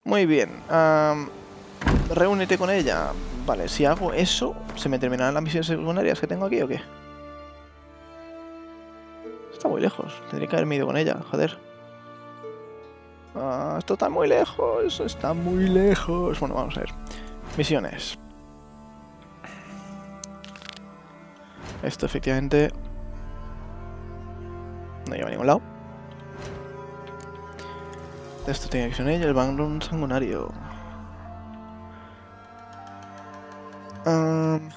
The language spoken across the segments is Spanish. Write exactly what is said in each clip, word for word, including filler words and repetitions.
Muy bien. Um, reúnete con ella. Vale, si hago eso, ¿se me terminarán las misiones secundarias que tengo aquí o qué? Está muy lejos. Tendría que haberme ido con ella, joder. Ah, esto está muy lejos. Está muy lejos. Bueno, vamos a ver. Misiones. Esto efectivamente no lleva a ningún lado. Esto tiene que ser ella, el background sanguinario. Um...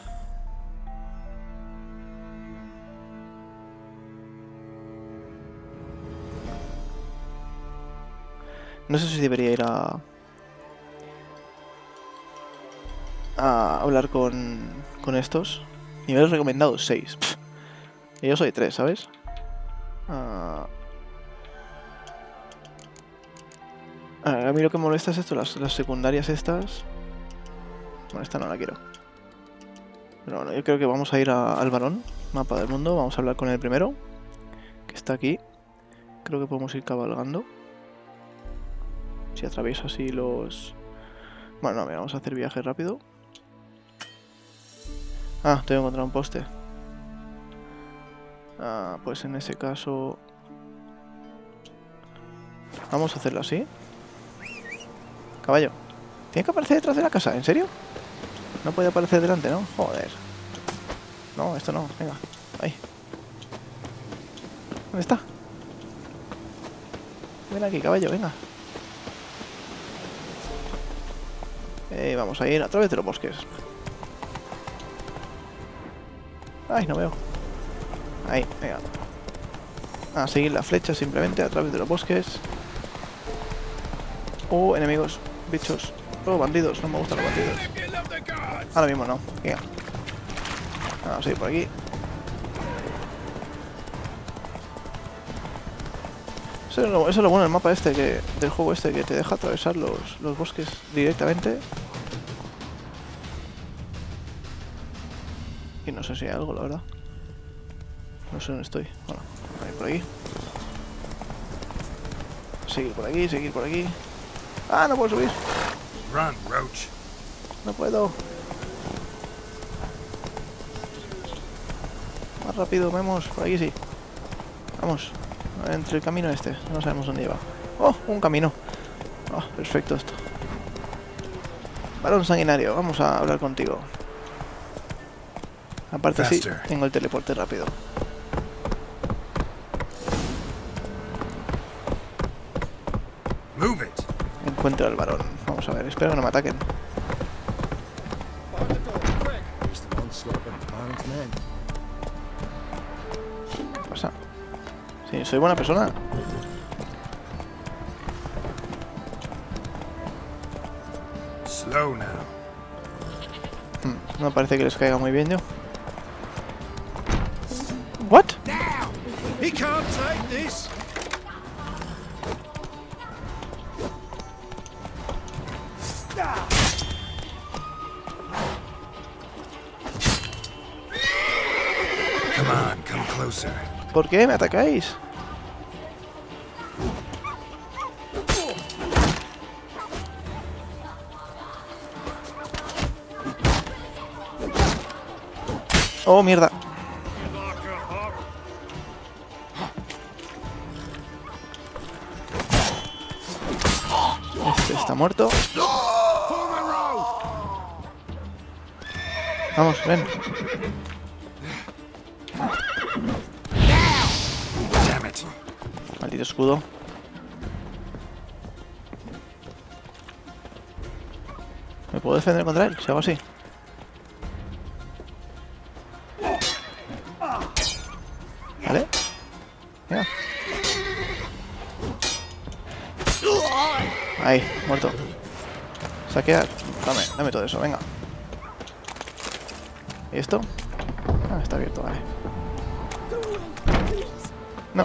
No sé si debería ir a... a hablar con, con estos. Niveles recomendados seis. Y yo soy tres, ¿sabes? Uh... A mí lo que me molesta es esto, las, las secundarias estas. Bueno, esta no la quiero. Pero bueno, yo creo que vamos a ir a, al varón, mapa del mundo. Vamos a hablar con el primero, que está aquí. Creo que podemos ir cabalgando. Si atraviesa así los... Bueno, no, mira, vamos a hacer viaje rápido. Ah, tengo que encontrar un poste. Ah, pues en ese caso... Vamos a hacerlo así. Caballo. ¿Tiene que aparecer detrás de la casa? ¿En serio? No puede aparecer delante, ¿no? Joder. No, esto no. Venga. Ahí. ¿Dónde está? Ven aquí, caballo, venga. Eh, vamos a ir a través de los bosques. Ay, no veo. Ahí, venga. A seguir la flecha simplemente a través de los bosques. Oh, enemigos, bichos. Oh, bandidos, no me gustan los bandidos. Ahora mismo no. Venga. Vamos a ir por aquí. Eso es, lo, eso es lo bueno del mapa este, que, del juego este, que te deja atravesar los, los bosques directamente. Y no sé si hay algo, la verdad. No sé dónde estoy. Bueno, a ir por aquí. Seguir por aquí, seguir por aquí. ¡Ah, no puedo subir! Run, Roach. No puedo. Más rápido, vamos. Por aquí sí. Vamos. Entre el camino este. No sabemos dónde lleva. ¡Oh! Un camino. Oh, perfecto esto. Varón sanguinario. Vamos a hablar contigo. Aparte sí, tengo el teleporte rápido. Move it. Encuentro al varón. Vamos a ver, espero que no me ataquen. ¿Qué pasa? Sí, soy buena persona. Slow now. Hmm, no parece que les caiga muy bien yo. What? Now! He can't take this. Come on, come closer. ¿Por qué me atacáis? Oh, mierda. Este está muerto. Vamos, ven. Maldito escudo. ¿Me puedo defender contra él? Si hago así. ¿Vale? Mira. Ahí, muerto. Saquear. Dame, dame todo eso, venga. ¿Y esto? Ah, está abierto, vale. No.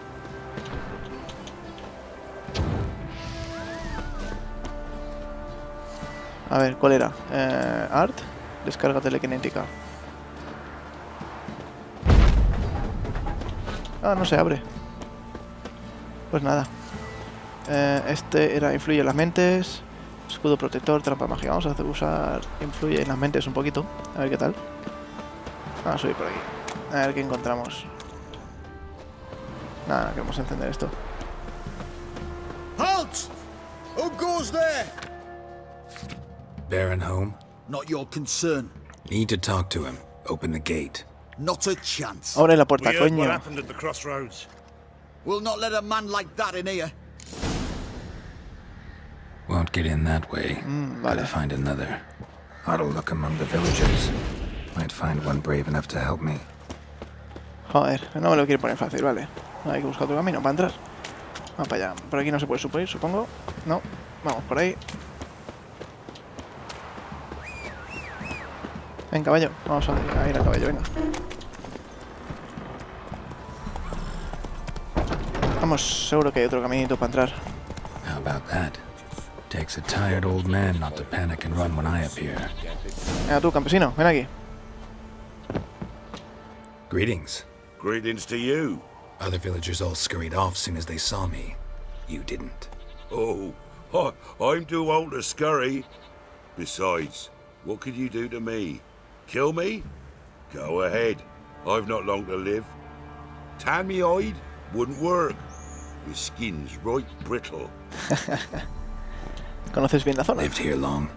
A ver, ¿cuál era? Eh, Art. Descarga telequinética. Ah, no se abre. Pues nada. Eh, este era influye en las mentes. Escudo protector, trampa mágica. Vamos a hacer, usar influye en las mentes un poquito. A ver qué tal. Vamos a subir por aquí. A ver qué encontramos. Nada, no queremos encender esto. Halt! Who goes there? Baron home? Not your concern. Need to talk to him. Open the gate. Not a chance. Abre la puerta, We heard what coño. happened at the crossroads. We'll not let a man like that in here. Won't get in that way. Mm, Gotta vale. find another. Ought to look among the villagers. Might find one brave enough to help me. Joder, no me lo quiere poner fácil, vale. Hay que buscar otro camino para entrar. Vamos para allá. Por aquí no se puede subir, supongo. No. Vamos por ahí. Ven, caballo. Vamos a ir a caballo, venga. Vamos, seguro que hay otro caminito para entrar. How about that? Takes a tired old man not to panic and run when I appear. Venga tú, campesino, ven aquí. Greetings. Greetings to you. Other villagers all scurried off soon as they saw me. You didn't. Oh, I, I'm too old to scurry. Besides, what could you do to me? Kill me? Go ahead. I've not long to live. Tan me hide? Wouldn't work. My skin's right brittle. ¿Conoces bien la zona? Lived here long.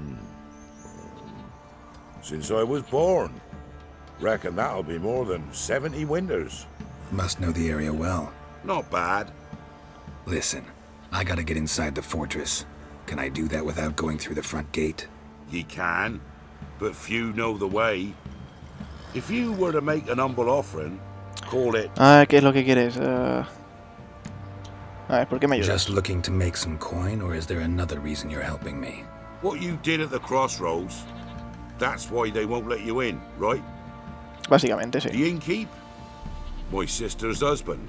Since I was born. Reckon that'll be more than seventy winters. Must know the area well. Not bad. Listen, I gotta get inside the fortress. Can I do that without going through the front gate? Ye can, but few know the way. If you were to make an humble offering, call it... Ah, ¿qué es lo que quieres? Uh... A ver, ¿por qué me ayudas? Just looking to make some coin, or is there another reason you're helping me? What you did at the crossroads, that's why they won't let you in, right? Básicamente, sí. The innkeep? My sister's husband.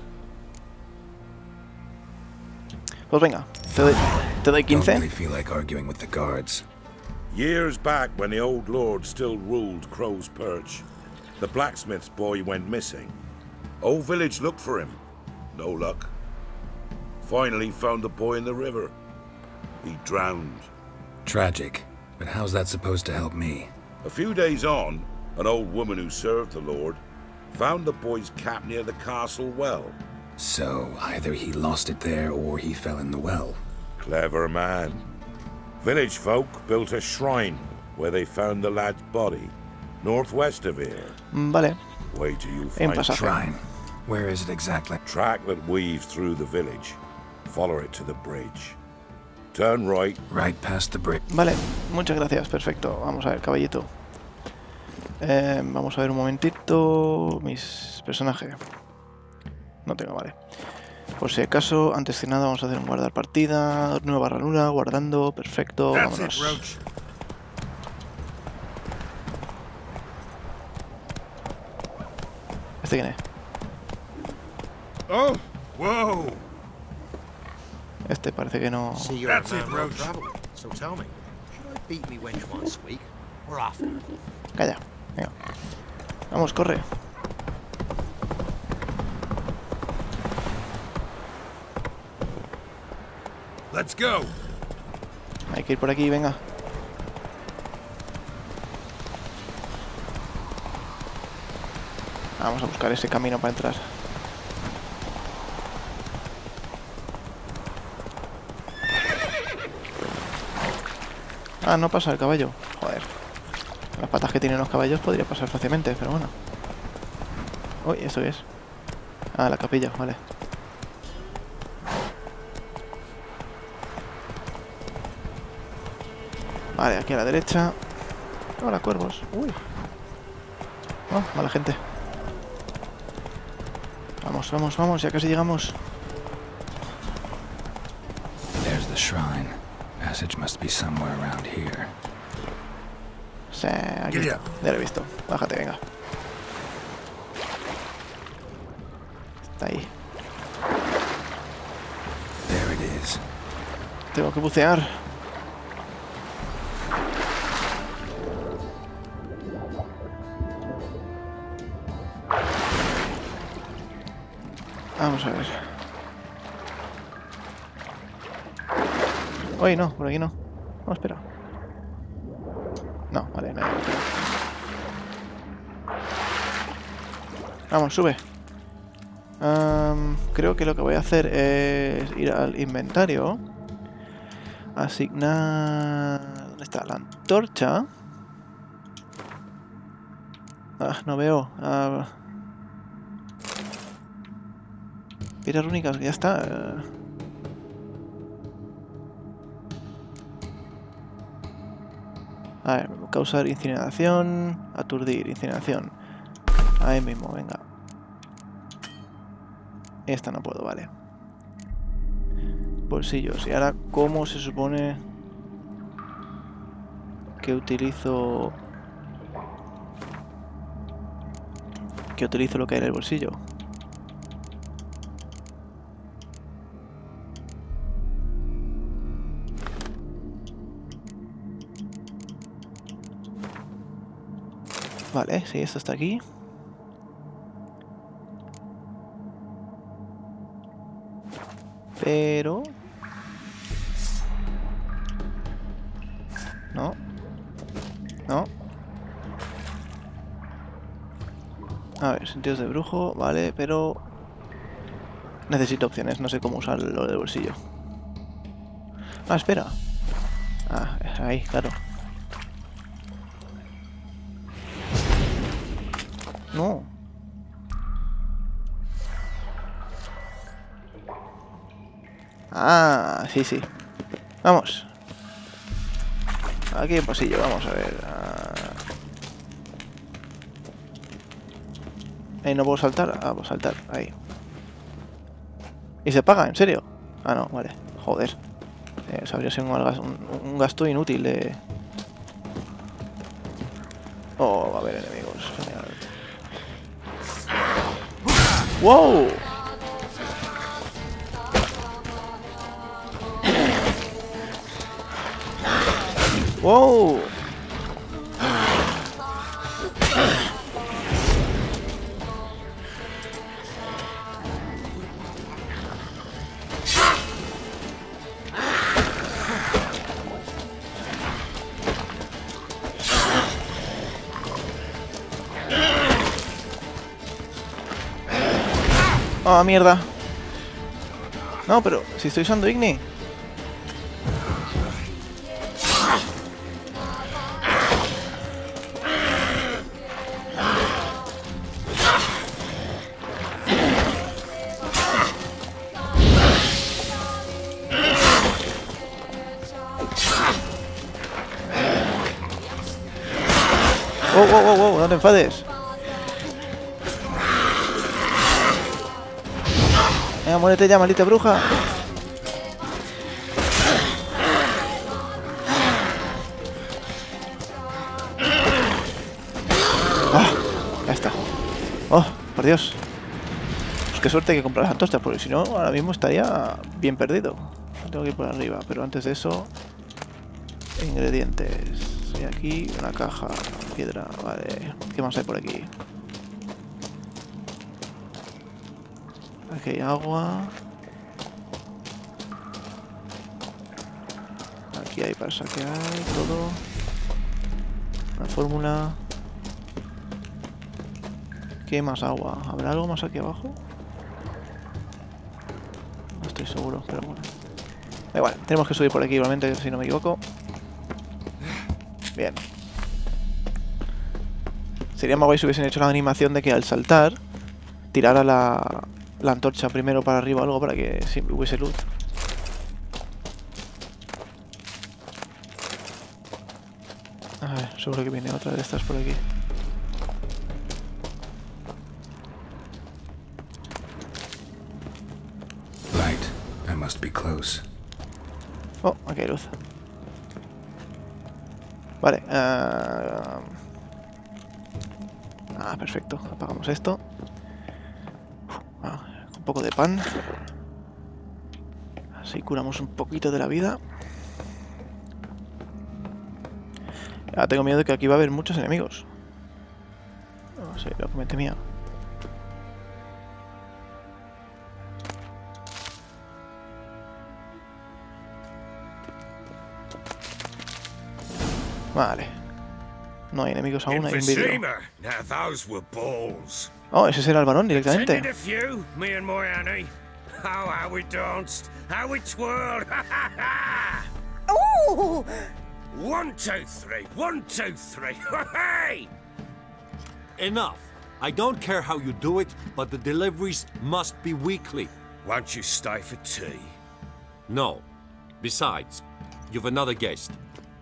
Pues venga, te doy, te doy Don't quince. really feel like arguing with the guards. Years back, when the old lord still ruled Crow's Perch, the blacksmith's boy went missing. Whole village looked for him. No luck. Finally found the boy in the river. He drowned. Tragic, but how's that supposed to help me? A few days on, an old woman who served the lord found the boy's cap near the castle well. So, either he lost it there or he fell in the well. Clever man. Village folk built a shrine where they found the lad's body, northwest of here. Vale. Wait till you En find pasaje. Shrine. Where is it exactly? track that weaves through the village. Follow it to the bridge. Turn right. Right past the bridge. Vale, muchas gracias, perfecto. Vamos a ver, caballito. Eh, vamos a ver un momentito. Mis personajes. No tengo, vale. Por si acaso, antes que nada, vamos a hacer un guardar partida. Nueva ranura, guardando, perfecto. That's it, Vámonos. Roach. ¿Este quién es? Oh, whoa. Este parece que no. See, you're a That's it, man well Roach. travelled. So tell me, should I beat me wench once a week, or often? Calla. Venga. Vamos, corre. Let's go. Hay que ir por aquí, venga. Vamos a buscar ese camino para entrar. Ah, no pasa el caballo. Joder. Las patas que tienen los caballos podría pasar fácilmente, pero bueno. Uy, ¿esto qué es? Ah, la capilla, vale. Vale, aquí a la derecha. Hola, cuervos. Uy. Oh, mala gente. Vamos, vamos, vamos, ya casi llegamos. There's the shrine. Passage must be somewhere around here. Sí, aquí Giddy está. up. Ya lo he visto. Bájate, venga. Está ahí. There it is. Tengo que bucear. Vamos a ver. Uy, no, por aquí no. No, espera. No, vale, no hay que esperar. Vamos, sube. Um, creo que lo que voy a hacer es ir al inventario. Asignar... ¿Dónde está? La antorcha. Ah, no veo. Ah... Piedras rúnicas, ya está. A ver, causar incineración, aturdir, incineración. Ahí mismo, venga. Esta no puedo, vale. Bolsillos. Y ahora, ¿cómo se supone que utilizo... que utilizo lo que hay en el bolsillo? Vale, sí, esto está aquí. Pero... No. No. A ver, sentidos de brujo, vale, pero... necesito opciones, no sé cómo usar lo del bolsillo. Ah, espera. Ah, ahí, claro. No. Ah, sí, sí. Vamos. Aquí hay un pasillo, vamos a ver. Ah. Ahí no puedo saltar. Ah, puedo saltar, ahí. ¿Y se paga? ¿En serio? Ah, no, vale. Joder. Eh, eso habría sido un, un, un gasto inútil de... Oh, va a haber enemigos. Genial. ¡Wow! ¡Wow! ¡Ah, mierda! No, pero si estoy usando Igni. ¡Wow, wow, wow, wow! ¡No te enfades! Venga, muérete ya, maldita bruja. ¡Ah! Ya está. ¡Oh, por Dios! Pues qué suerte que comprar las antorchas, porque si no, ahora mismo estaría bien perdido. Tengo que ir por arriba, pero antes de eso... Ingredientes. Y aquí una caja, piedra, vale. ¿Qué más hay por aquí? Aquí hay agua. Aquí hay para saquear todo. Una fórmula. Aquí hay más agua. ¿Habrá algo más aquí abajo? No estoy seguro, pero bueno. Da igual, tenemos que subir por aquí igualmente, si no me equivoco. Bien. Sería más guay si hubiesen hecho la animación de que al saltar tirara la, la antorcha primero para arriba o algo para que siempre hubiese luz. A ver, seguro que viene otra de estas por aquí. Light. I must be close. Oh, aquí hay luz. Vale. Uh... Ah, perfecto. Apagamos esto. Ah, un poco de pan. Así curamos un poquito de la vida. Ahora tengo miedo de que aquí va a haber muchos enemigos. No sé, lo que me temía. Vale. No hay enemigos aún, hay un vídeo. Emphysema. Now those were balls. Oh, ese será el varón directamente. Tended a few, me and my Annie. Oh, how we danced, how we twirled. Ooh! One, two, three. One, two, three. Hey! Enough. I don't care how you do it, but the deliveries must be weekly. Won't you stay for tea? No. Besides, you've another guest.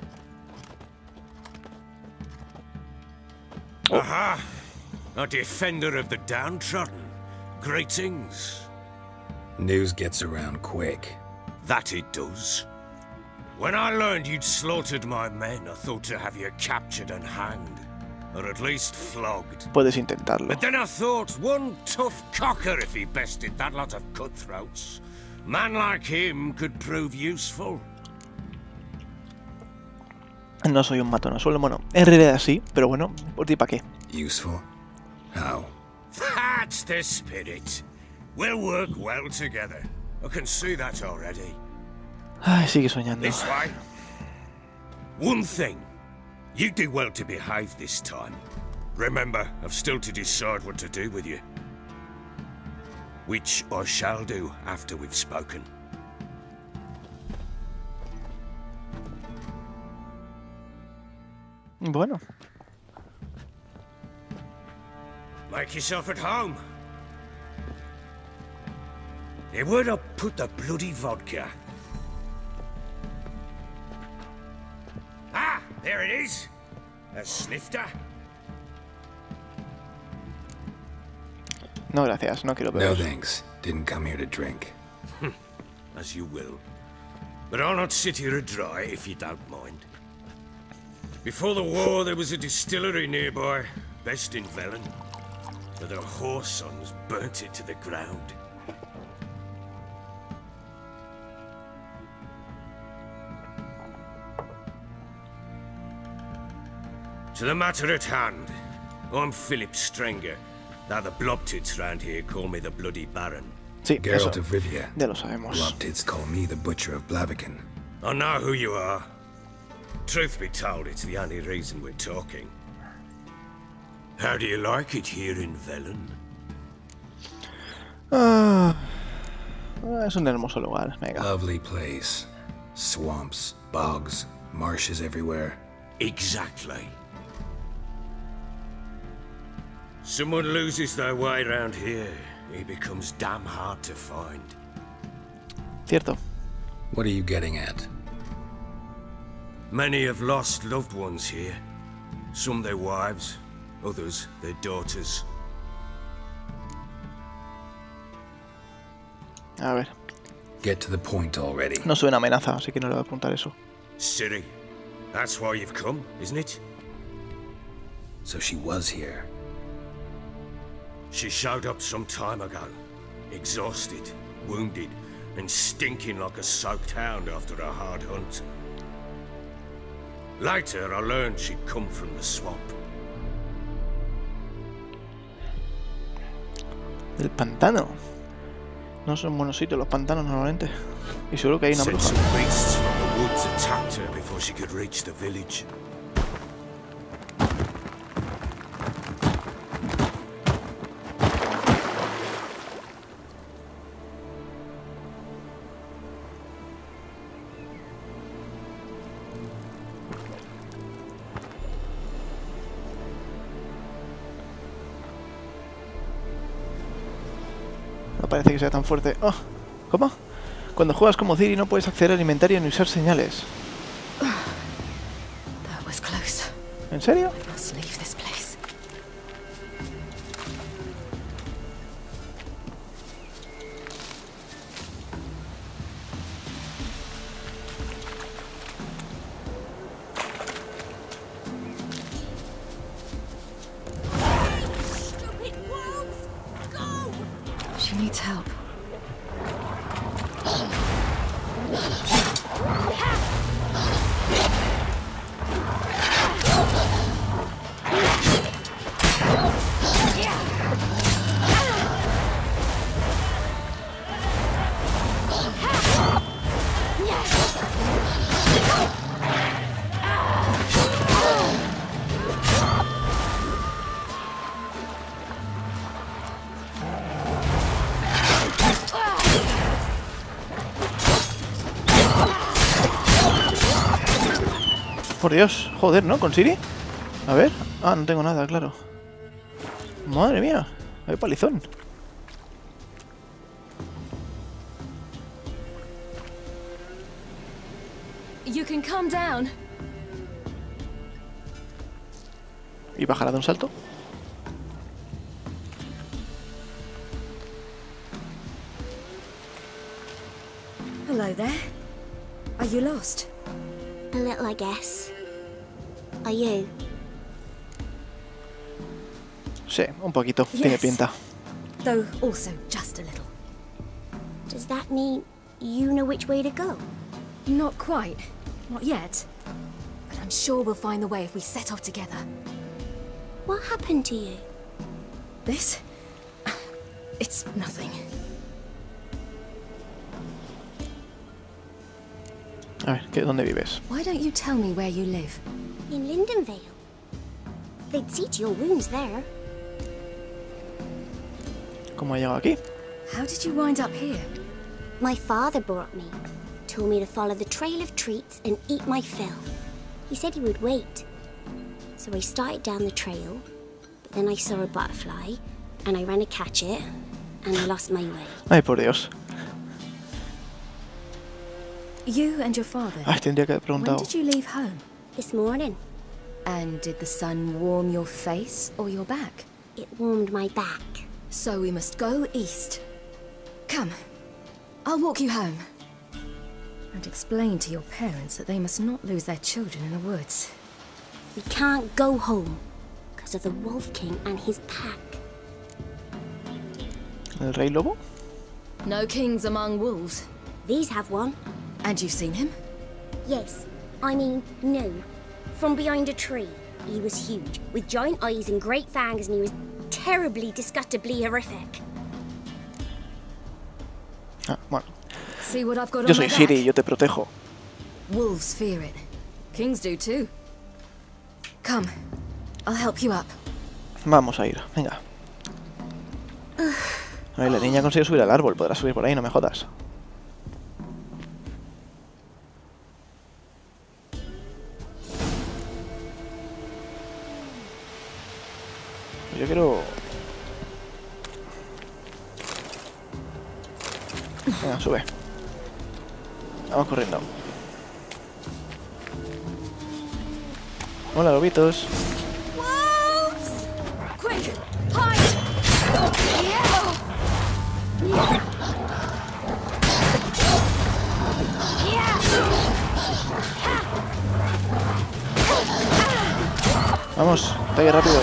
Oh. Aha! A defender of the downtrodden. Greetings. News gets around quick. That it does. When I learned you'd slaughtered my men, I thought to have you captured and hanged. Or at least flogged. Puedes intentarlo. But then I thought, one tough cocker if he bested that lot of cutthroats. Man like him could prove useful. No soy un matón a suelo. Bueno, en realidad sí, pero bueno, por ti para qué. Useful? How? That's the spirit. We'll work well together. I can see that already. Ay, sigue soñando. This way. One thing. You do well to behave this time. Remember, I've still to decide what to do with you. Which I shall do after we've spoken. Bueno. Make yourself at home. Hey, where'd I put the bloody vodka? Ah, there it is. A snifter. No, gracias, no quiero No beber. thanks. Didn't come here to drink. As you will. But I'll not sit here dry if you don't mind. Before the war, there was a distillery nearby, best in Velen. But their whore sons burnt it to the ground. To the matter at hand, I'm Philip Strenger. Now the Blobtits round here call me the Bloody Baron. Sí, eso. Geralt of Rivia. Ya lo sabemos. Blobtits call me the Butcher of Blaviken. I know who you are. Truth be told, it's the only reason we're talking. How do you like it here in Velen? Ah, es un hermoso lugar, venga. Lovely place. Swamps, bogs, marshes everywhere. Exactly. Someone loses their way around here, he becomes damn hard to find. Cierto. What are you getting at? Many have lost loved ones here. Some their wives, others their daughters. A ver. Get to the point already. No suena amenaza, así que no le voy a apuntar eso. Ciri, that's why you've come, isn't it? So she was here. She showed up some time ago, exhausted, wounded, and stinking like a soaked hound after a hard hunt. Later, I learned she'd come from the swamp. El pantano. No son buenos sitios los pantanos normalmente. Y seguro que hay una Said bruja. some beasts from the woods attacked her before she could reach the village. No parece que sea tan fuerte. Oh, ¿cómo? Cuando juegas como Ciri no puedes acceder al inventario ni usar señales. That was close. ¿En serio? I must leave this place. Stupid wolves! Go! She needs help. Por Dios, joder, ¿no? ¿Con Siri? A ver. Ah, no tengo nada, claro. Madre mía, hay palizón. You can come down. Y bajará de un salto. Hello there. Are you lost? A little, I guess. Are you? Sí, un poquito. Tiene Yes. pinta. Though also just a little. Does that mean you know which way to go? Not quite. Not yet. But I'm sure we'll find the way if we set off together. What happened to you? This? It's nothing. A ver, ¿qué, ¿dónde vives? Why don't you tell me where you live? In Lindenvale. They'd see to your wounds there. ¿Cómo ha llegado aquí? How did you wind up here? My father brought me. Told me to follow the trail of treats and eat my fill. He said he would wait. So I started down the trail, but then I saw a butterfly, and I ran to catch it, and I lost my way. Ay, por Dios. You and your father. Ay, tendría que haber When preguntado. did you leave home? This morning, And did the sun warm your face or your back? it warmed my back. So we must go east. Come, I'll walk you home. And explain to your parents that they must not lose their children in the woods. We can't go home, because of the Wolf King and his pack. ¿El rey lobo? No kings among wolves. These have one. And you've seen him? Yes, I mean, no. From behind a tree. He was huge, with giant eyes and great fangs, and he was terribly, disgustingly horrific. Ah, bueno. See what I've got Yo on my soy Siri, back? yo te protejo. Wolves fear it. Kings do too. Come, I'll help you up. Vamos a ir, venga. A ver, la niña consigue subir al árbol. Podrá subir por ahí, no me jodas. Yo quiero... Venga, sube. Vamos corriendo. Hola, lobitos. Wolves! Quick, hide! Vamos, ataque rápido.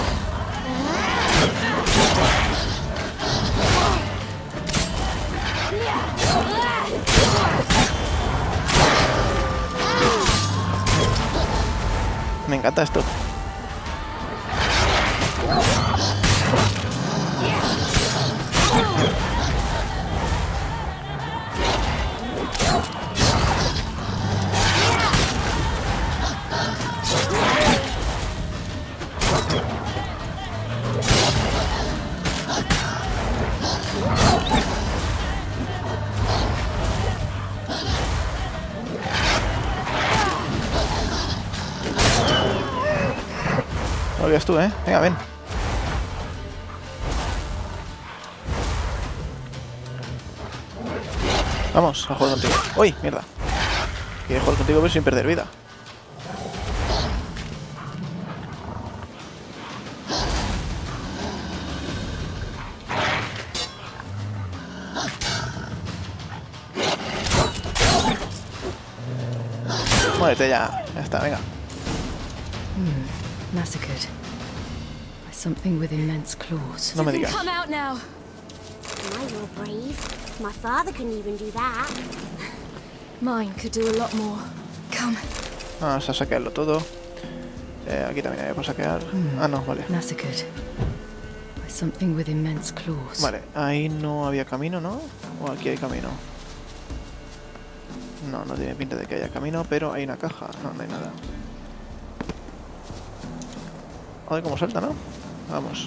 Me encanta esto. No olvides tú, ¿eh? Venga, ven. Vamos, a jugar contigo. ¡Uy! Mierda. Quiero jugar contigo pero sin perder vida. Muérete ya. Ya está, venga. Massacred by something with immense claws. No me digas. Come out now. My, you're brave. My father couldn't even do that. Mine could do a lot more. Come. Vamos a saquearlo todo. Eh, aquí también hay para saquear. Ah, no, vale. Massacred by something with immense claws. Vale, ahí no había camino, ¿no? O aquí hay camino. No, no tiene pinta de que haya camino, pero hay una caja. No, no hay nada. A ver cómo salta, ¿no? Vamos.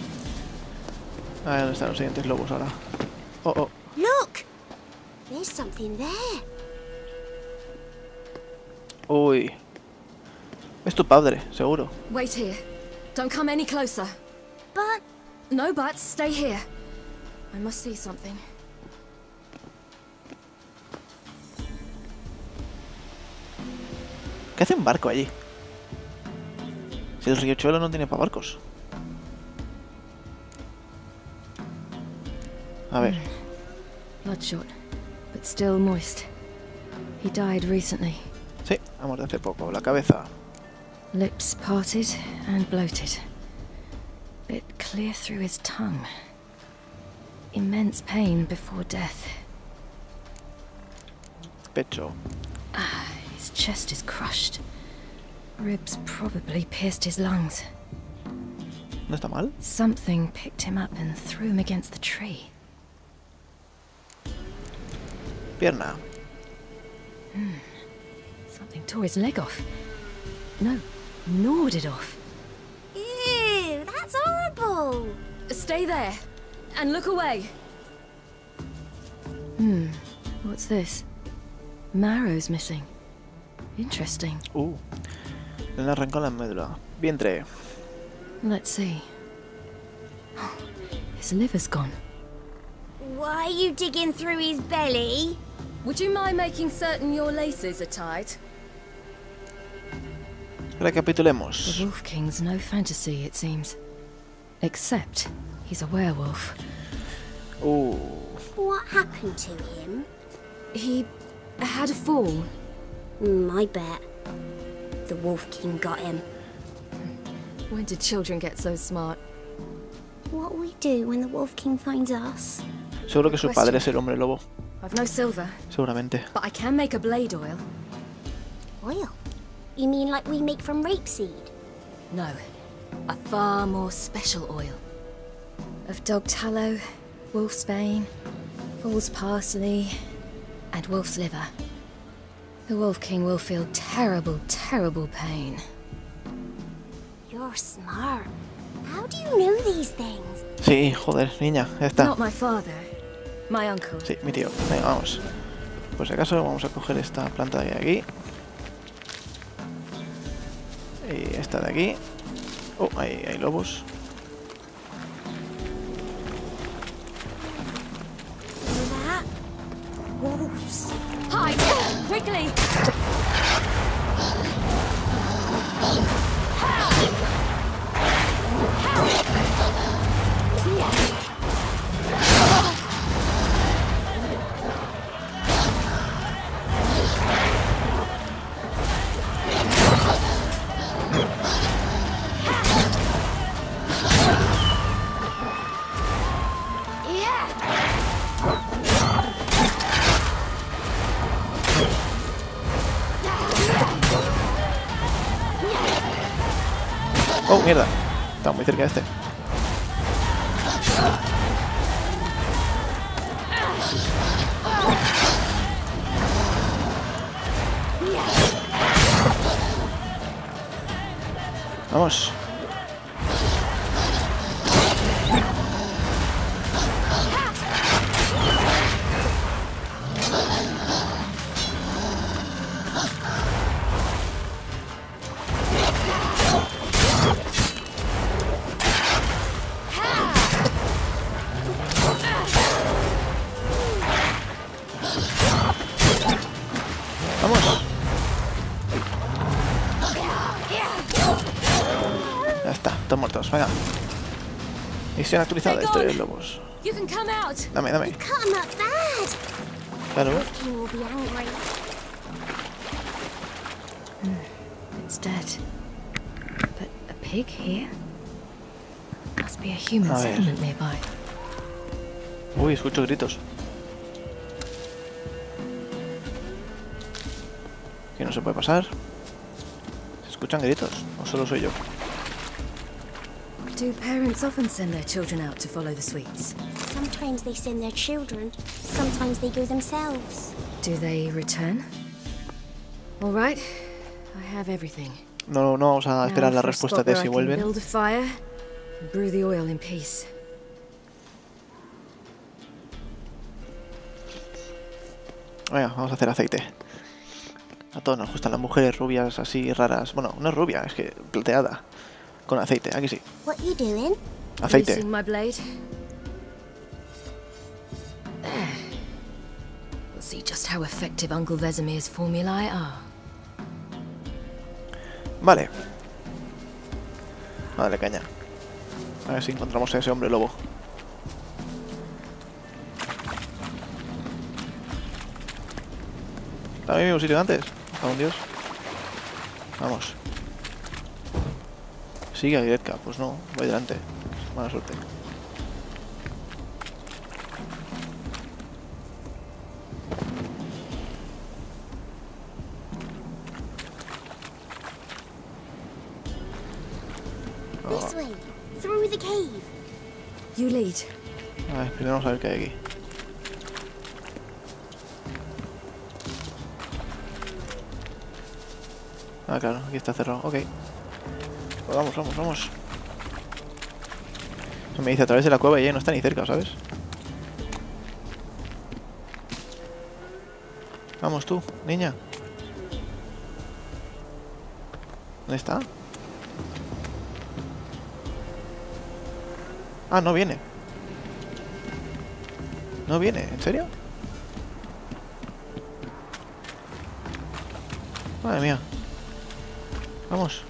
A ver dónde están los siguientes lobos ahora. Oh, oh. Look! There's something there. Uy. Es tu padre, seguro. Wait here. Don't come any closer. But... No buts. Stay here. I must see something. ¿Qué hace un barco allí? Si el riachuelo no tiene para barcos. A ver. Bloodshot, but still moist. He died recently. Sí, ha muerto hace poco. La cabeza. Lips parted and bloated. Bit clear through his tongue. Immense pain before death. Pecho. Ah, his chest is crushed. Ribs probably pierced his lungs. ¿No está mal? Something picked him up and threw him against the tree. Pierna. Hmm. Something tore his leg off. No, gnawed it off. Ew, that's horrible. Stay there, and look away. Hmm, what's this? Marrow's missing. Interesting. Uh, le arrancó la médula. Vientre. Let's see. His liver's gone. Why are you digging through his belly? Would you mind making certain your laces are tied? Recapitulemos. The Wolf King's no fantasy, it seems. Except he's a werewolf. Uh. What happened to him? He had a fall. Mm, I bet. The Wolf King got him. When did children get so smart? What'll we do when the Wolf King finds us? Seguro que su padre es el hombre lobo. I've no silver. Seguramente. But I can make a blade oil. Oil? You mean like we make from rapeseed? No. A far more special oil. Of dog tallow, wolf's bane, fool's parsley, and wolf's liver. The Wolf King will feel terrible, terrible pain. You're smart. How do you know these things? Sí, joder, niña, ya está. Not my father. My uncle. Sí, mi tío. Venga, vamos. Por si acaso vamos a coger esta planta de aquí. Y esta de aquí. Oh, ahí hay lobos. That? Wolves. Hide! Quickly! Oh, mierda. Está muy cerca de este. Vamos. Muertos, venga. Misión actualizada de historia de lobos. Dame, dame. Claro. It's dead. But a pig here? Must be a human settlement nearby. Uy, escucho gritos. ¿Qué no se puede pasar? ¿Se escuchan gritos? ¿O solo soy yo? Do parents often send their children out to follow the sweets? Sometimes they send their children, sometimes they go themselves. Do they return? All right, I have everything. No, no vamos a esperar la respuesta de si vuelven. Build a fire, brew the oil in peace. Venga, vamos a hacer aceite. A todos nos gustan las mujeres rubias así raras. Bueno, no es rubia, es que plateada. Con aceite, aquí sí. What you doing? Aceite. Loosen my blade. There. We'll see just how effective Uncle Vesemir's formulae are. Vale. Vale, caña. A ver si encontramos a ese hombre lobo. ¿Está en el mismo sitio de antes? ¡Oh, Dios! Vamos. Sigue a Gretka. Pues no, voy delante. Mala suerte. This way, through the cave. You lead. A ver, primero vamos a ver qué hay aquí. Ah, claro, aquí está cerrado. Ok. Pues vamos, vamos, vamos. Me dice a través de la cueva y ya no está ni cerca, ¿sabes? Vamos tú, niña. ¿Dónde está? Ah, no viene. No viene, ¿en serio? Madre mía. Vamos.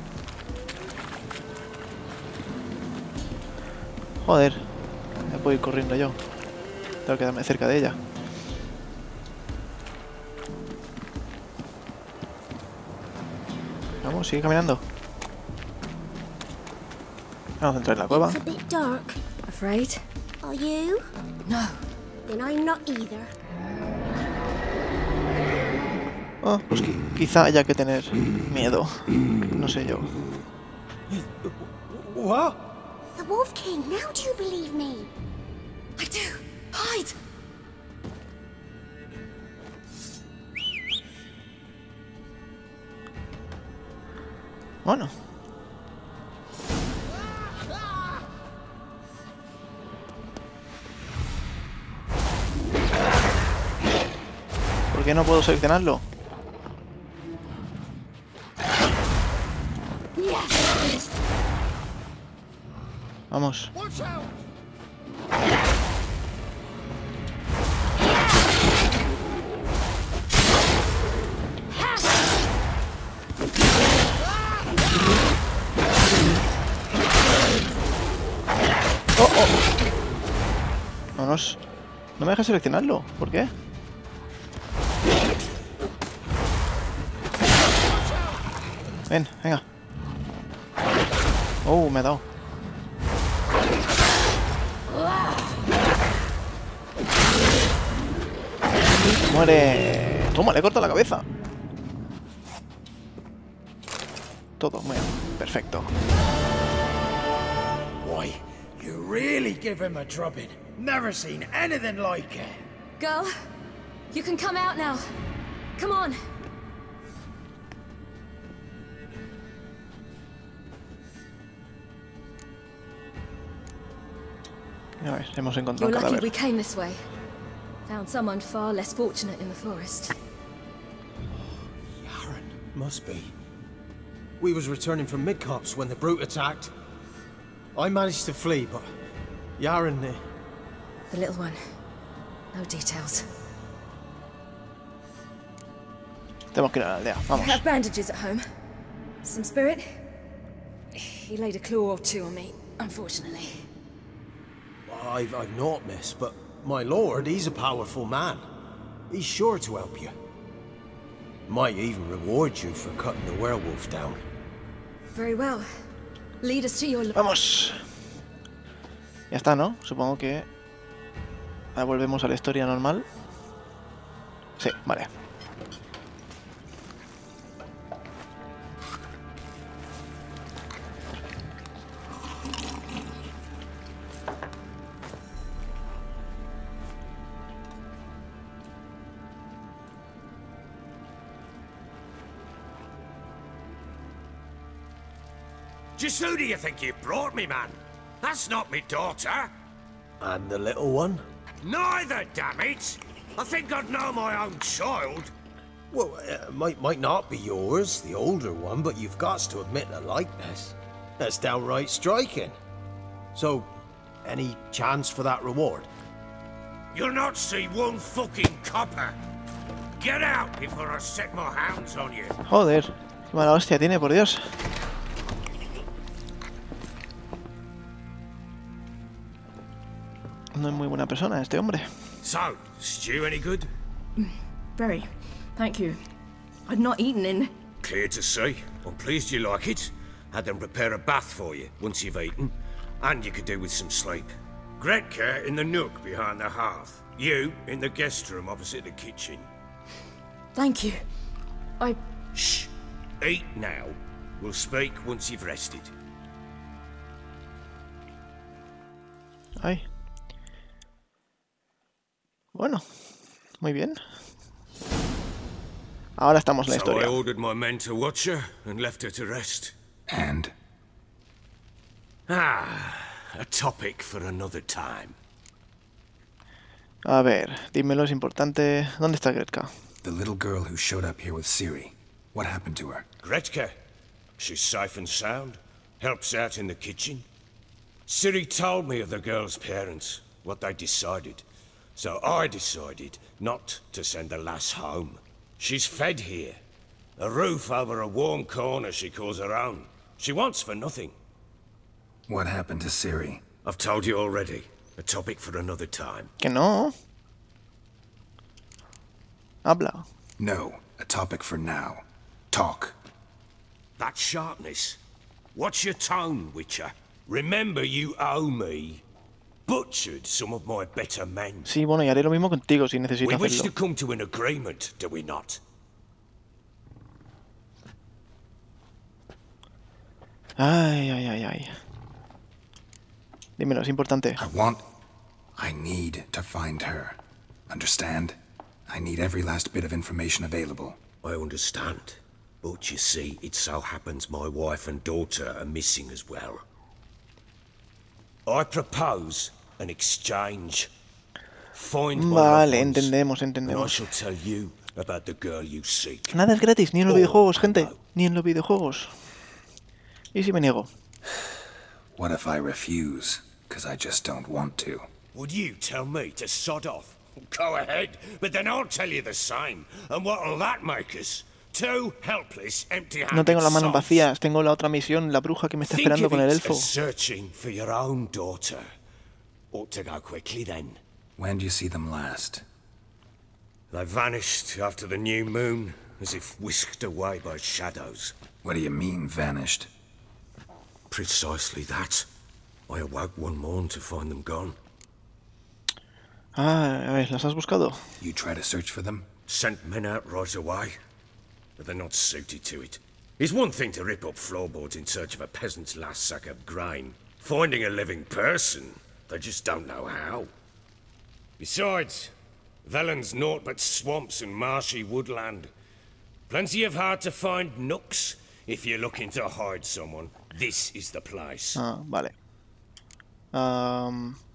Joder. Ya puedo ir corriendo yo. Tengo que quedarme cerca de ella. Vamos, sigue caminando. Vamos a entrar en la cueva. It's a bit dark. Afraid? Are you? No. Then I'm not either. Oh, pues qui- quizá haya que tener miedo. No sé yo. What? The Wolf King, now do you believe me? I do. Hide. Bueno. ¿Por qué no puedo seleccionarlo? Vamos. Oh, oh. Vámonos. No me deja seleccionarlo. ¿Por qué? Ven, venga. Oh, me ha dado. ¡Muere! ¡Toma! Le he cortado la cabeza. Todo muy bien. Perfecto. Why, you really give him a drubbing. Never seen anything like it. Girl, you can come out now. Come on. A ver, hemos encontrado You're un lucky cadáver. we came this way. Found someone far less fortunate in the forest. Yaron, must be. We was returning from Midcops when the brute attacked. I managed to flee, but Yaron, uh, The little one. No details. Tenemos que ir a la aldea. You Vamos. have bandages at home. Some spirit? He laid a claw or two on me, unfortunately. I've, I've not, miss, but my lord, he's a powerful man. He's sure to help you. Might even reward you for cutting the werewolf down. Very well. Lead us to your... Vamos. Ya está, ¿no? Supongo que... Ahora volvemos a la historia normal. Sí, vale. Just who do you think you brought me, man? That's not me daughter. And the little one? Neither, damn it! I think I'd know my own child. Well, it might, might not be yours, the older one, but you've got to admit the likeness. That's downright striking. So, any chance for that reward? You'll not see one fucking copper. Get out before I set my hounds on you. Joder, qué mala hostia tiene, por Dios. No es muy buena persona este hombre. So, stew any good? Very. Thank you. I'd not eaten in... Clear to see. I'm pleased you like it. Had them prepare a bath for you once you've eaten. And you could do with some sleep. Gretka in the nook behind the hearth. You in the guest room opposite the kitchen. Thank you. I... Shh. Eat now. We'll speak once you've rested. Ay. Bueno. Muy bien. Ahora estamos en la So I historia. ordered my men to watch her and left her to rest. And? Ah, a topic for another time. A ver, dímelo, es importante. ¿Dónde está Gretka? The little girl who showed up here with Ciri. What happened to her? Gretka. She's safe and sound. Helps out in the kitchen. Ciri told me of the girl's parents, what they decided. So I decided not to send the lass home. She's fed here. A roof over a warm corner she calls her own. She wants for nothing. What happened to Ciri? I've told you already. A topic for another time. Que no. Habla. No, a topic for now. Talk. That sharpness. What's your tone, Witcher? Remember you owe me. Butchered some of my better men. Sí, bueno, y haré lo mismo contigo si necesito We wish to hacerlo. come to an agreement, do we not? Ay, ay, ay, ay. Dímelo, es importante. I want... I need to find her. Understand? I need every last bit of information available. I understand. But you see, it so happens my wife and daughter are missing as well. I propose an exchange. Find my Vale, loved ones, entendemos, and I entendemos. shall tell you about the girl you seek. Nada es gratis, ni en los Oh, videojuegos, gente. no. Ni en los videojuegos. ¿Y si me niego? What if I refuse? Because I just don't want to. Would you tell me to sod off? Go ahead, but then I'll tell you the same. And what'll that make us? Two helpless, empty-handed No tengo las manos souls. vacías, tengo la otra misión, la bruja que me está Think esperando of con el it elfo. as searching for your own daughter. Ought to go quickly then. When do you see them last? They vanished after the new moon, as if whisked away by shadows. What do you mean, vanished? Precisely that. I awoke one morn to find them gone. Ah, a ver, ¿las has buscado? You try to search for them? Sent men out right away, but they're not suited to it. It's one thing to rip up floorboards in search of a peasant's last sack of grain. Finding a living person, they just don't know how. Besides, Velen's naught but swamps and marshy woodland. Plenty of hard-to-find nooks. If you're looking to hide someone, this is the place. Ah, vale. Um,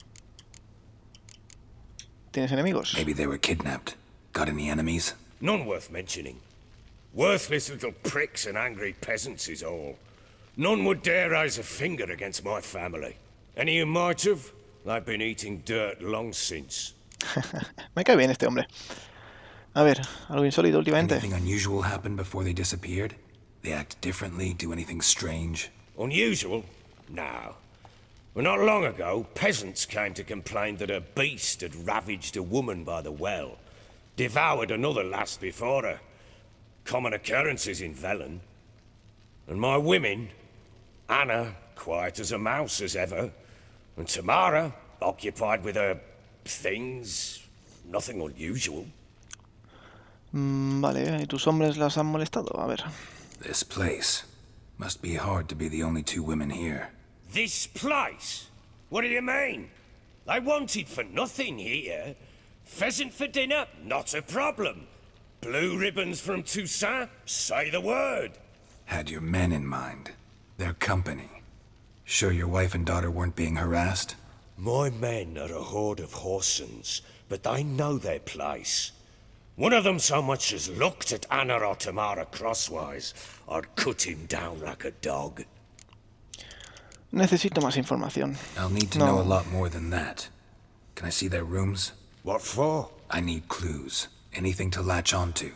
¿Tienes enemigos? Maybe they were kidnapped. Got any enemies? None worth mentioning. Worthless little pricks and angry peasants is all. None would dare raise a finger against my family. Any who might have, they've been eating dirt long since. Me cae bien este hombre. A ver, algo insólito últimamente. Anything unusual happened before they disappeared? They act differently, do anything strange? Unusual? No. Well, not long ago, peasants came to complain that a beast had ravaged a woman by the well. Devoured another lass before her. Common occurrences in Velen. And my women, Anna, quiet as a mouse as ever, and Tamara, occupied with her things, nothing unusual. Mm, vale, ¿y tus hombres las han molestado? A ver. This place. Must be hard to be the only two women here. This place? What do you mean? They wanted for nothing here. Pheasant for dinner? Not a problem. Blue ribbons from Toussaint? Say the word. Had your men in mind. Their company. Sure your wife and daughter weren't being harassed? My men are a horde of Horsens, but they know their place. One of them so much as looked at Anna or Tamara crosswise, I'd cut him down like a dog. Necesito más información. I'll need to no. know a lot more than that. Can I see their rooms? What for? I need clues. Anything to latch onto.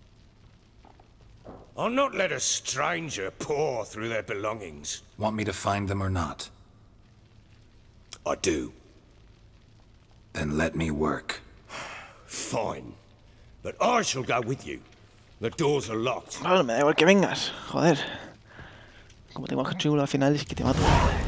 I'll not let a stranger pore through their belongings. Want me to find them or not? I do. Then let me work. Fine. But I shall go with you. The doors are locked. Vale, me da igual que vengas. Joder. Como tengo que al final es que te mato.